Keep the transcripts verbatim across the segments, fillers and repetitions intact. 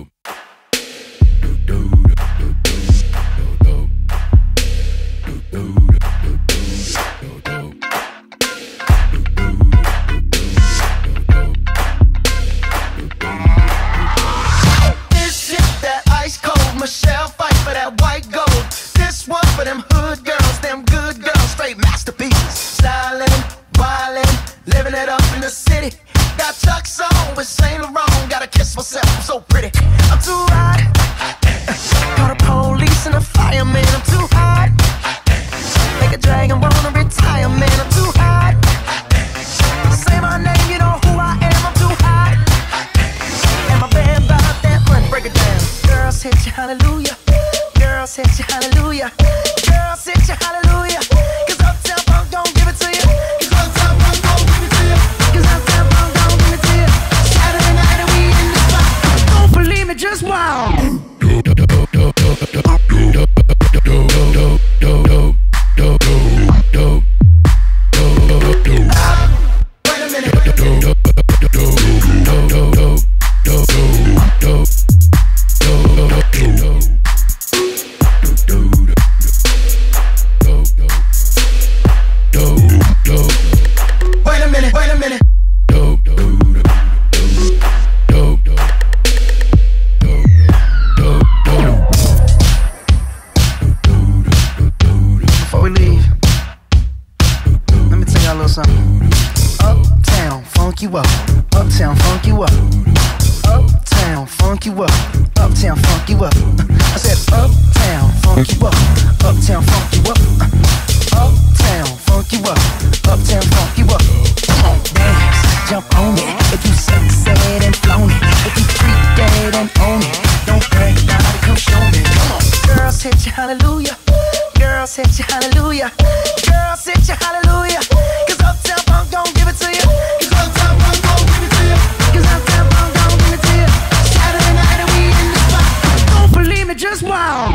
Michelle fight for that white gold. This one for them hood girls, them good girls, straight masterpieces. Stylin', wildin', living it up in the city. Got Chuck's on with Saint Laurent. Gotta kiss myself, I'm so pretty. I'm too hot. Call the police and the fireman. I'm too hot. Make a dragon wanna retire, man. I'm too hot. Say my name, you know who I am. I'm too hot. And my band about that money, break it down. Girls hit you hallelujah. Girls hit you hallelujah. Girls hit you hallelujah. Cause Uptown Funk don't give it to you. Cause Uptown Funk don't give it to you. Cause Uptown Funk don't give it to you. Saturday night and we in the spot. Don't believe me, just wow. Uptown, funk you up. Uptown, funk you up. Uptown, funk you up. Uptown, funk you up. I said uptown, funk you up. Uptown, funk you up. Uptown, funk you up. Uptown, funk you up. Come on, dance, jump on it. If you sunset and flown it, if you freak dead and own it, don't brag about it, come show me. Come on, girls hit you hallelujah. Girls hit you hallelujah. Girls hit you hallelujah. Cause Uptown Funk don't give it to you. Cause Uptown Funk don't give it to you. Cause Uptown Funk don't give it to you. Saturday night and we in the spot. Don't believe me, just wow.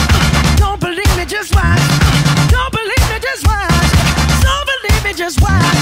Just why